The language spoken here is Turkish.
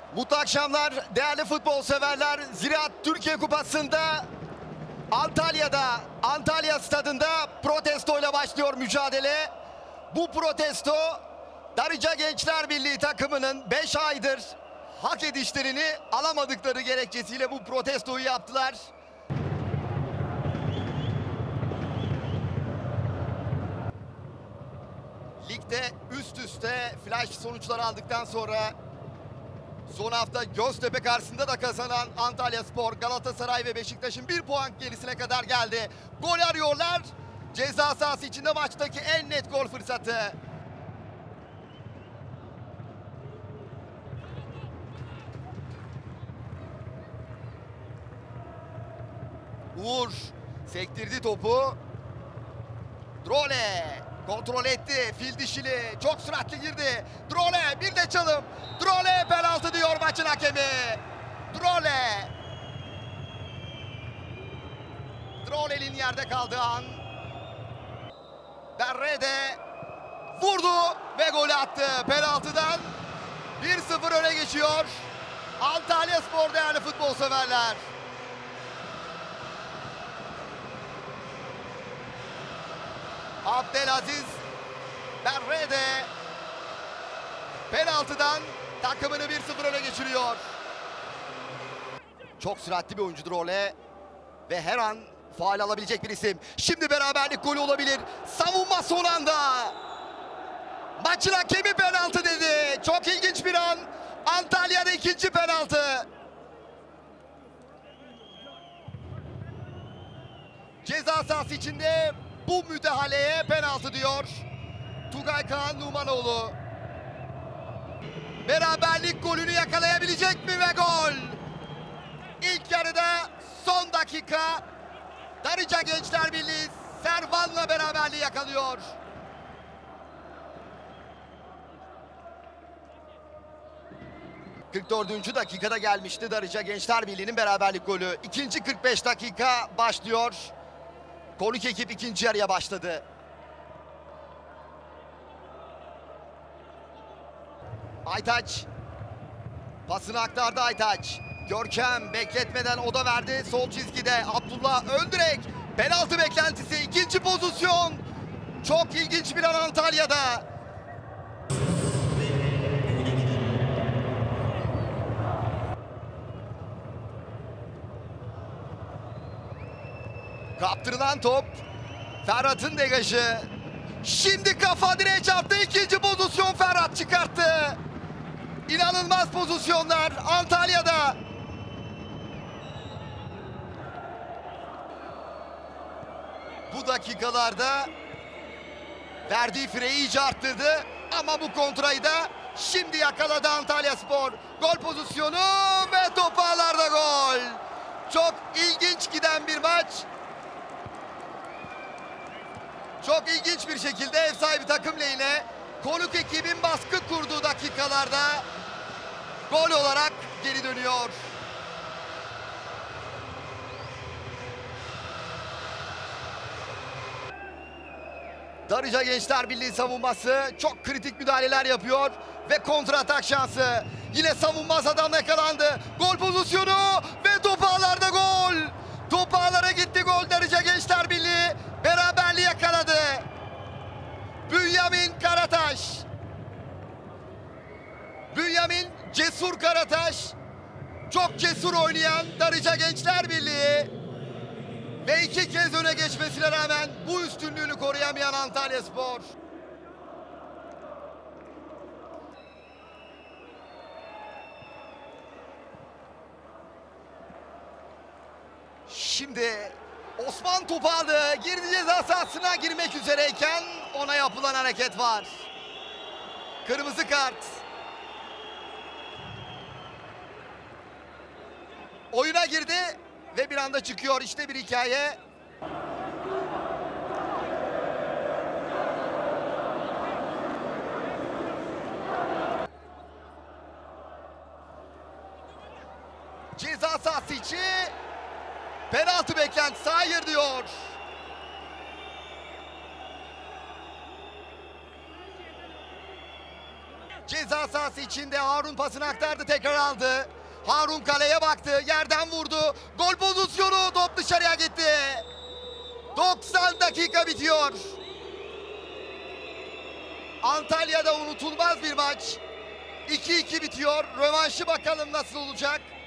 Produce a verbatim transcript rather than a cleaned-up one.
Mutlu akşamlar değerli futbol severler. Ziraat Türkiye Kupası'nda Antalya'da, Antalya Stadında protestoyla başlıyor mücadele. Bu protesto Darıca Gençler Birliği takımının beş aydır hak edişlerini alamadıkları gerekçesiyle bu protestoyu yaptılar. Ligde üst üste flash sonuçlar aldıktan sonra son hafta Göztepe karşısında da kazanan Antalyaspor, Galatasaray ve Beşiktaş'ın bir puan gerisine kadar geldi. Gol arıyorlar. Ceza sahası içinde maçtaki en net gol fırsatı. Uğur sektirdi topu. Drole kontrol etti. Fil dişili. Çok süratli girdi. Drole bir de çalım. Drole penaltı diyor maçın hakemi. Drole. Drole'nin yerde kaldığı an. Berrede vurdu ve golü attı. Penaltıdan bir sıfır öne geçiyor Antalyaspor değerli futbol severler. Abdelaziz Berrede penaltıdan takımını bir sıfır öne geçiriyor. Çok süratli bir oyuncudur Ole ve her an faul alabilecek bir isim. Şimdi beraberlik golü olabilir. Savunma son anda. Maçın hakemi penaltı dedi. Çok ilginç bir an. Antalya'da ikinci penaltı. Ceza sahası içinde bu müdahaleye penaltı diyor Tugay Kaan Numanoğlu. Beraberlik golünü yakalayabilecek mi ve gol? İlk yarıda son dakika Darıca Gençler Birliği Servan'la beraberliği yakalıyor. kırk dördüncü dakikada gelmişti Darıca Gençler Birliği'nin beraberlik golü. İkinci kırk beş dakika başlıyor. Konuk ekip ikinci yarıya başladı. Aytaç pasını aktardı Aytaç. Görkem bekletmeden o da verdi. Sol çizgide Abdullah Öndürek. Penaltı beklentisi. İkinci pozisyon. Çok ilginç bir an Antalya'da. Kaptırılan top. Ferhat'ın degajı. Şimdi kafa direğe çarptı. İkinci pozisyon Ferhat çıkarttı. İnanılmaz pozisyonlar Antalya'da. Bu dakikalarda verdiği fireyi iyice arttırdı. Ama bu kontrayı da şimdi yakaladı Antalyaspor. Gol pozisyonu ve top ağlarda gol. Çok ilginç giden bir maç. Çok ilginç bir şekilde ev sahibi takım lehine konuk ekibin baskı kurduğu dakikalarda gol olarak geri dönüyor. Darıca Gençler Birliği savunması çok kritik müdahaleler yapıyor ve kontratak şansı. Yine savunmaz adam yakalandı. Gol pozisyonu ve top ağlarda gol. Top ağlara gitti gol. Darıca Gençler Birliği beraberliği yakaladı. Bünyamin Karataş. Bünyamin Cesur Karataş. Çok cesur oynayan Darıca Gençler Birliği. Ve iki kez öne geçmesine rağmen bu üstünlüğünü koruyamayan Antalyaspor. Şimdi Osman topu aldı. Girdi ceza sahasına girmek üzereyken ona yapılan hareket var. Kırmızı kart. Oyuna girdi ve bir anda çıkıyor. İşte bir hikaye. Ceza sahası içi penaltı beklentisi hayır diyor. Ceza sahası içinde Harun pasını aktardı, tekrar aldı. Harun kaleye baktı, yerden vurdu. Gol pozisyonu, top dışarıya gitti. doksan dakika bitiyor. Antalya'da unutulmaz bir maç. iki iki bitiyor. Rövanşı bakalım nasıl olacak.